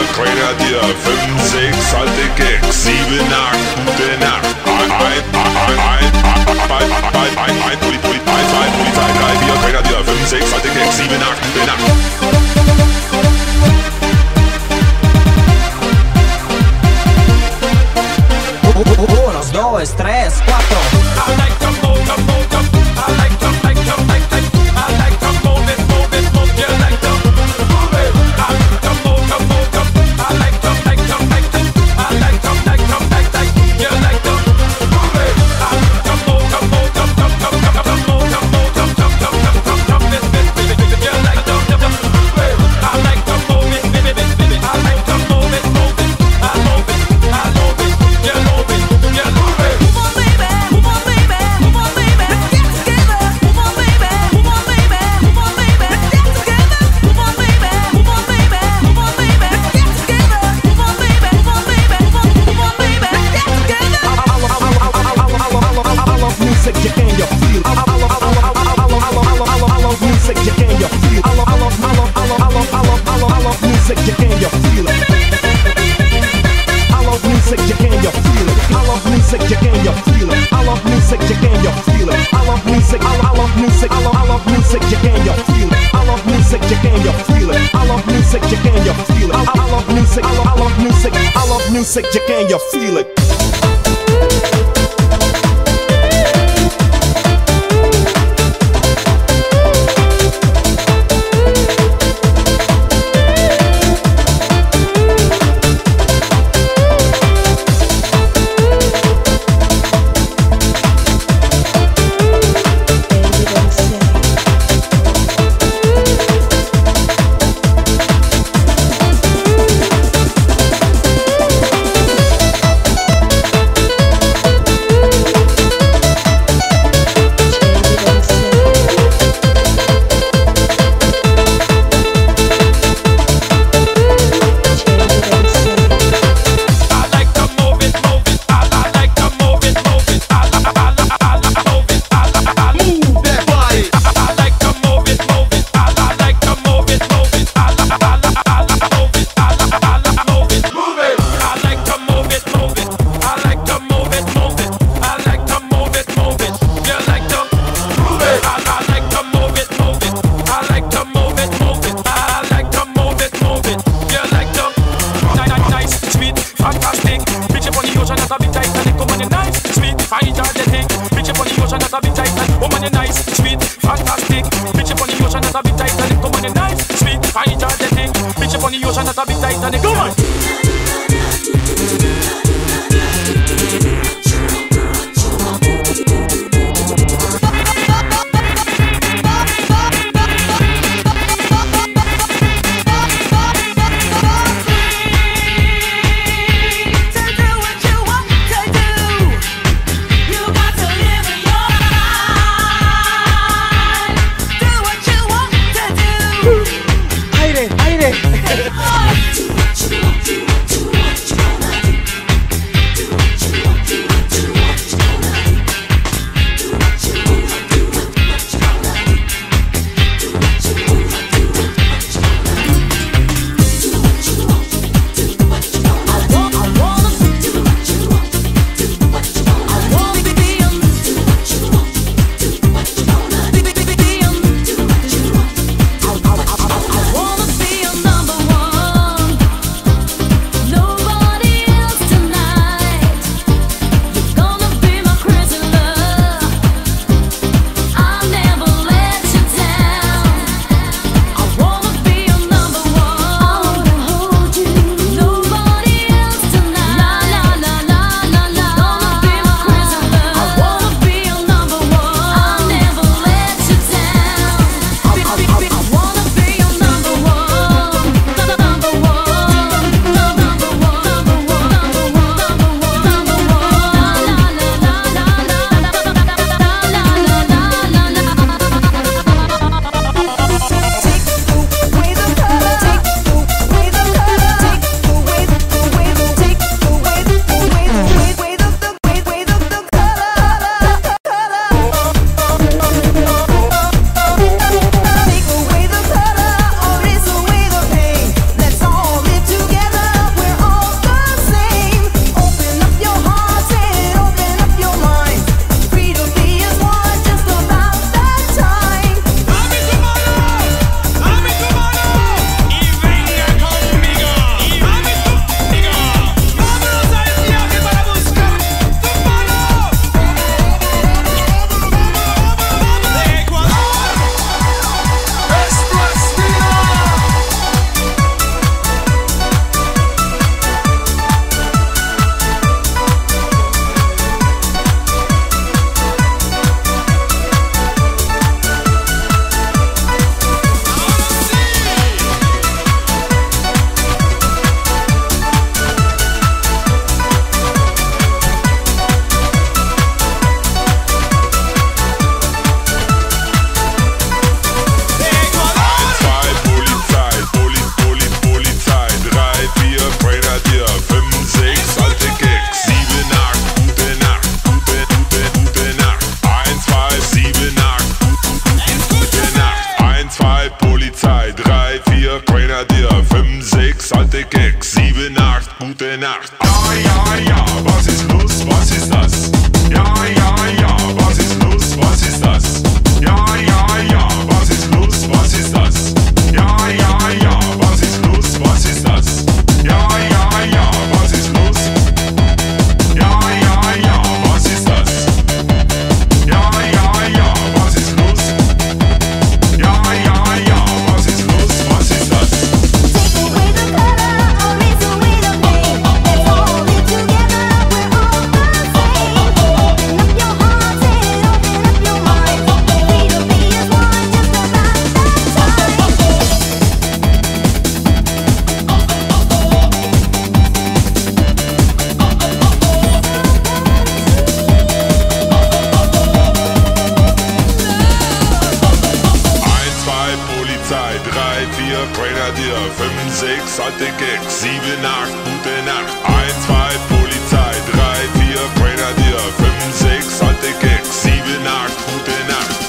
Grenadier, 5, 6, alte Gags, 7, 8, gute Nacht. 1, Polizei, 3, 4, Grenadier, 5, 6, alte Gags, 7, 8, gute Nacht. Uno, dos, tres, cuatro. I like to move, I like to move it, I like to move it, move you like to move it. I like to move, I like to you like to move it. I like to move, you like to move it. I like to move it, music, you can you feel it? 4, Grenadier, 5, 6, alte Keks, 7, 8, gute Nacht. Ja, was ist los, was ist das? Ja, was ist los, was ist das? Ja, was ist los, was ist das? Ja, was ist los, was ist das? Ja, was ist los? Ja, was ist das? Ja, was ist los? Ja, was ist los, was ist das? Take away the color, erase away the pain. Let's hold it together, we're all the same. Open up your hearts and open up your minds. Free to be as one, just about Polizei, 3, 4, Grenadier, 5, 6, alte Keks, 7, 8, gute Nacht. 1, 2, Polizei, 3, 4, Grenadier, 5, 6, alte Keks, 7, 8, gute Nacht.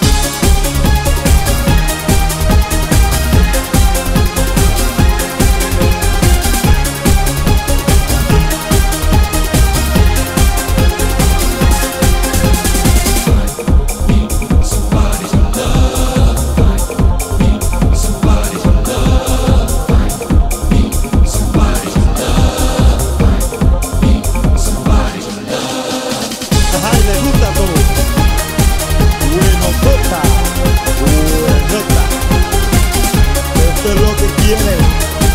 Ajá, y le gusta todo. Bueno, tota, buenota. Esto es lo que quieren.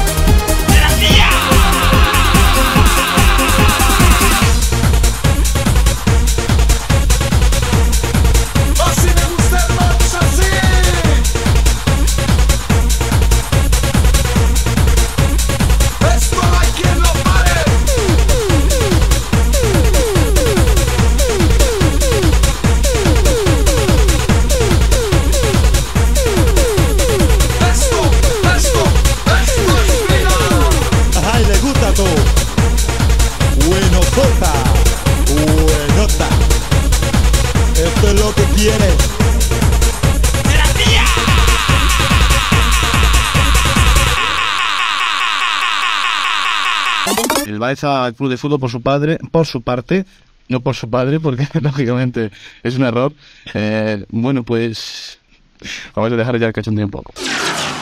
Así me gusta el match, así. Esto hay quien lo pare. Esto es vida. Ajá, y le gusta todo. Bueno, tota, buenota. Esto es lo que quieren. El Baeza al club de fútbol por su parte, no por su padre, porque lógicamente es un error. Bueno, pues vamos a dejar ya el cachondeo un poco.